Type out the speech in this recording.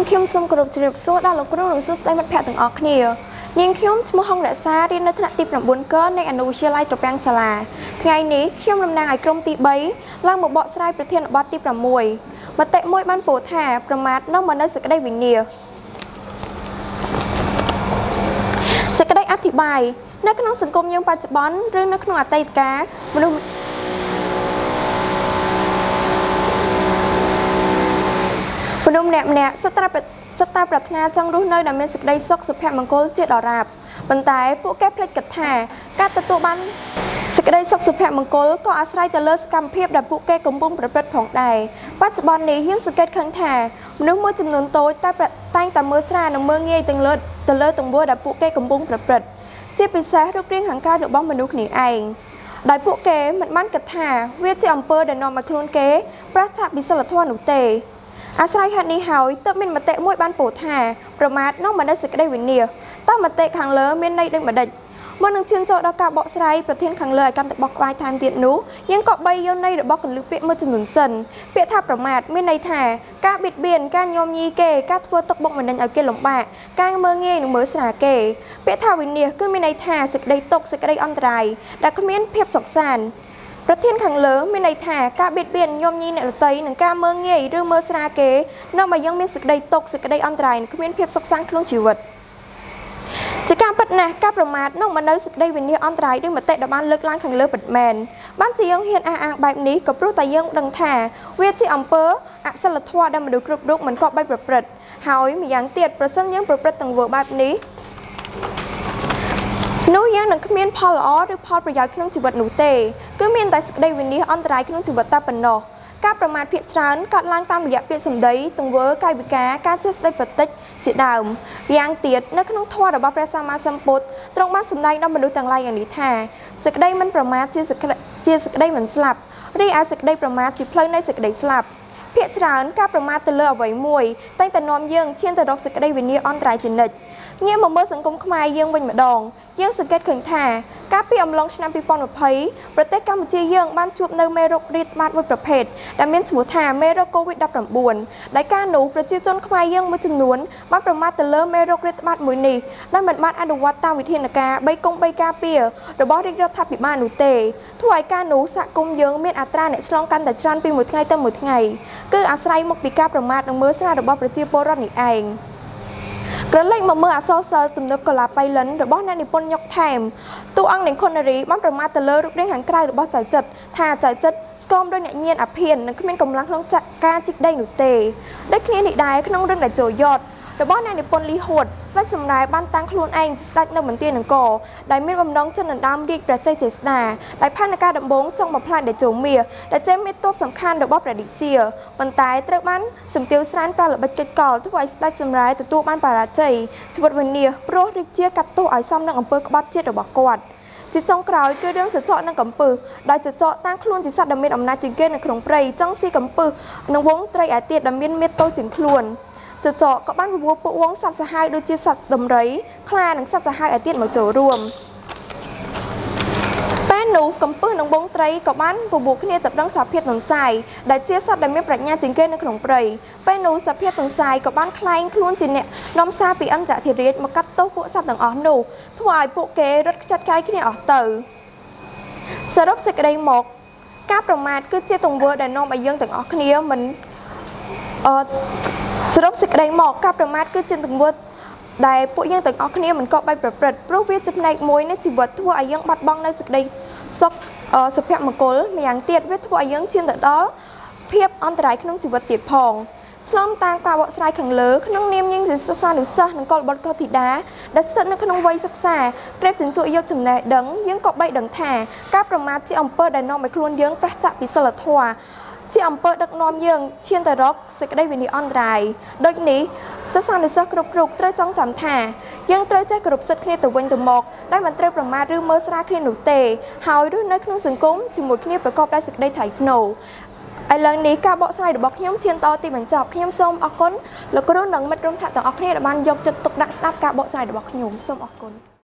ខ្ញុំសូមគោរពជម្រាបសួរដល់លោកគ្រូនិងសួស្តីមិត្តភក្តិទាំងអស់គ្នានាងខ្ញុំឈ្មោះហុងរក្សារៀននៅថ្នាក់ទី9កនៃអនុវិទ្យាល័យត្រពាំងសាលាថ្ងៃនេះខ្ញុំតំណាងឲ្យក្រុមទី3ឡើងមកបកស្រាយប្រធានបទទី6មតិមួយបានពោលថាប្រមាថនាំមកនូវសេចក្តីវិនាសសេចក្តីអធិប្បាយនៅក្នុងសង្គមយើងបច្ចុប្បន្នឬនៅក្នុងអតីតកាលមនុស្សម្នាក់សិតតែប្រាថ្នាចង់រស់នៅដែលមានសេចក្តីសុខសុភមង្គលជាដរាបប៉ុន្តែពួកគេភ្លេចគិតថាការទទួលបានសេចក្តីសុខសុភមង្គលក៏អាស្រ័យទៅលើសកម្មភាពដែលពួកគេកំពុងប្រព្រឹត្តផងដែរបច្ចុប្បន្ននេះយើងសង្កេតឃើញថាមនុស្សមួយចំនួនតូចតែងតែមើលស្រាលនិងមើលងាយទៅលើទង្វើដែលពួកគេកំពុងប្រព្រឹត្តជាពិសេសរូបរាងខាងក្រៅរបស់មនុស្សគ្នាឯងដោយពួកគេមិនបានគិតថាវាជាអំពើដែលនាំឲ្យខ្លួនគេប្រឆាំងពីសិលធម៌នោះទេអាស្រ័យហេតុនេះហើយទើបមានមតិមួយបានពោលថាប្រមាថនាំមកនូវសេចក្តីវិនាសតើមតិខាងលើមានន័យដូចម្ដេចមុននឹងឈានចូលដល់ការបកស្រាយប្រធានខាងលើឲ្យកាន់តែបកក្បាយថែមទៀតនោះយើងក៏បីយកន័យរបស់កលឹះពាក្យមួយចំនួនសិនពាក្យថាប្រមាថមានន័យថាការបៀតបៀនការញោមញីគេការធ្វើទុកបុកម្នេញឲ្យគេលំបាកការមើលងាយនិងមើលស្រាលគេពាក្យថាវិនាសគឺមានន័យថាសេចក្តីទុក្ខសេចក្តីអន្តរាយដែលគ្មានភាពសុខសាន្តប្រធានខាងលើមានន័យថាការបៀតបៀនញោមញីអ្នកដទៃនិងការមើលងាយឬមើលស្រាលគេនាំឲ្យយើងមានសេចក្តីទុក្ខសេចក្តីអន្តរាយនិងគ្មានភាពសុខសាន្តក្នុងជីវិតជាការពិតណាស់ការប្រមាថនាំមកនូវសេចក្តីវិនាសអន្តរាយដូចមតិដែលបានលើកឡើងខាងលើពិតមែនបានជាយើងហ៊ានអះអាងបែបនេះក៏ព្រោះតែយើងដឹងថាវាជាអំពើអសិលធម៌ដែលមនុស្សគ្រប់រូបមិនគប្បីប្រព្រឹត្តហើយម្យ៉ាងទៀតប្រសិនយើងប្រព្រឹត្តទង្វើបែបនេះនោះយើងនឹងគ្មានផលល្អឬផលប្រយោជន៍ក្នុងជីវិតនោះទេគឺមានតែសេចក្តីវិនាសអន្តរាយក្នុងជីវិតតែប៉ុណ្ណោះការប្រមាថភាគច្រើនកើតឡើងតាមរយៈពាក្យសម្ដីទង្វើកាយវិការការចេះស្ដីប្រតិចជាដើមយ៉ាងទៀតនៅក្នុងធម៌របស់ព្រះសម្មាសម្ពុទ្ធទ្រង់បានសម្ដែងដល់មនុស្សទាំងឡាយយ៉ាងនេះថាសេចក្តីមិនប្រមាថជាសេចក្តីមិនស្លាប់រីឯសេចក្តីប្រមាថជាផ្លូវនៃសេចក្តីស្លាប់ភាគច្រើនការប្រមាថទៅលើអ្វីមួយតែងតែនាំយើងឈានទៅរកសេចក្តីវិនាសអន្តរាយជានិច្ចងាកមកមើលសង្គមខ្មែរយើងវិញម្ដងយើងសង្កេតឃើញថាកាលពីអំឡុងឆ្នាំ2020ប្រទេសកម្ពុជាយើងបានជួបនៅមេរោគរាតត្បាតមួយប្រភេទដែលមានឈ្មោះថាមេរោគ COVID-19 ដែលកាលនោះប្រជាជនខ្មែរយើងមួយចំនួនបានប្រមាថទៅលើមេរោគរាតត្បាតមួយនេះដែលមិនបានអនុវត្តតាមវិធានការ3កុំ3ការពាររបស់រាជរដ្ឋាភិបាលនោះទេធ្វើឲ្យកាលនោះសហគមន៍យើងមានអត្រាអ្នកឆ្លងកាន់តែច្រើនពីមួយថ្ងៃទៅមួយថ្ងៃគឺអាស្រ័យមកពីការប្រមាថនិងមើលស្រាលរបស់ប្រជាពលរដ្ឋនេះឯងក្រឡេកមកមើលអក្សរសិល្ប៍ទំនើបកលាបៃលិនរបស់អ្នកនិពន្ធញុកថែមតួអង្គនាងខុននារីបានប្រមាថទៅលើរូបរាងខាងក្រៅរបស់ចៅចិត្រថាចៅចិត្រស្គមដោយអ្នកញៀនអាភៀននិងគ្មានកម្លាំងក្នុងការជីកដីនោះទេដូចគ្នានេះដែរក្នុងរឿងដែលចូលយត់របស់អ្នកនិពន្ធលីហួតស្ដេចសម្រែបានតាំងខ្លួនឯងជាស្ដេចនៅមន្ទីរនគរដែលមានបំណងចិនដណ្ដើមរាជព្រះជ័យចេស្តាដោយផែនការដំបូងចង់បំផ្លាញតេជោមាសដែលជាមេទ័ពសំខាន់របស់ព្រះរាជាប៉ុន្តែត្រូវបានជំទាវស្រានប្រើល្បិចកិច្ចកលធ្វើឲ្យស្ដេចសម្រែទទួលបានបរាជ័យជីវិតវិនាសព្រោះរាជាកាត់ទោសឲ្យសមនឹងអំពើក្បត់ជាតិរបស់គាត់ជាចុងក្រោយគឺរឿងចចកនិងកំពឹសដែលចចកតាំងខ្លួនជាសត្វដែលមានអំណាចជាងគេនៅក្នុងព្រៃចង់ស៊ីកំពឹសនិងវងត្រីឯទៀតដែលមានមេតូចជាងខ្លួនចចកក៏បានពពោះពួកវងសត្វសាហាវដូចជាសត្វដំរីខ្លានិងសត្វសាហាវឯទៀតមកចូលរួមពេលនោះកំពឹសនិងវងត្រីក៏បានពពោះគ្នាទៅដឹងសាភិតទន្សាយដែលជាសត្វដែលមានប្រាជ្ញាជាងគេនៅក្នុងព្រៃពេលនោះសាភិតទន្សាយក៏បានក្លែងខ្លួនជាអ្នកនាំសារពីឥន្ទ្រធិរាជមកកាត់ទោសពួកសត្វទាំងអស់នោះធ្វើឲ្យពួកគេរត់ខ្ចាត់កាយគ្នាអស់ទៅសរុបសេចក្តីមកការប្រមាថគឺជាទង្វើដែលនាំឲ្យយើងទាំងអស់គ្នាមិនសរុបសេចក្តីមកការប្រមាថគឺជាទង្វើដែលពួកយើងទាំងអស់គ្នាមិនគប្បីប្រព្រឹត្តព្រោះវាជាផ្នែកមួយនៃជីវិតធ្វើឲ្យយើងបាត់បង់នូវសេចក្តីសុខសុភមង្គលម្យ៉ាងទៀតវាធ្វើឲ្យយើងឈានទៅដល់ភាពអន្តរាយក្នុងជីវិតទៀតផងឆ្លងតាមការបកស្រាយខាងលើក្នុងនាមយើងជាសិស្សានុសិស្សនិងកុលបុត្រកុលធីតាដែលស្ថិតនៅក្នុងវ័យសិក្សាក្រេបជញ្ជក់យកចំណេះដឹងយើងក៏បីដឹងថាការប្រមាថជាអំពើដែលនាំឲ្យខ្លួនយើងប្រឆាំងពីសិលធម៌ជាអំពើដឹកនាំយើងឈានទៅរកសេចក្តីវិនាសអន្តរាយដូចនេះសិស្សានុសិស្សគ្រប់រូបត្រូវចងចាំថាយើងត្រូវចេះគោរពសិទ្ធិគ្នាទៅវិញទៅមកដែលមិនត្រូវប្រមាថឬមើលស្រាលគ្នានោះទេហើយរស់នៅក្នុងសង្គមជាមួយគ្នាប្រកបដោយសេចក្តីថ្លៃថ្នូរឥឡូវនេះការបកស្រាយរបស់ខ្ញុំឈានតទីបញ្ចប់ខ្ញុំសូមអរគុណលោកគ្រូនិងមិត្តរួមថ្នាក់ទាំងអស់គ្នាដែលបានយកចិត្តទុកដាក់ស្ដាប់ការបកស្រាយរបស់ខ្ញុំសូមអរគុណ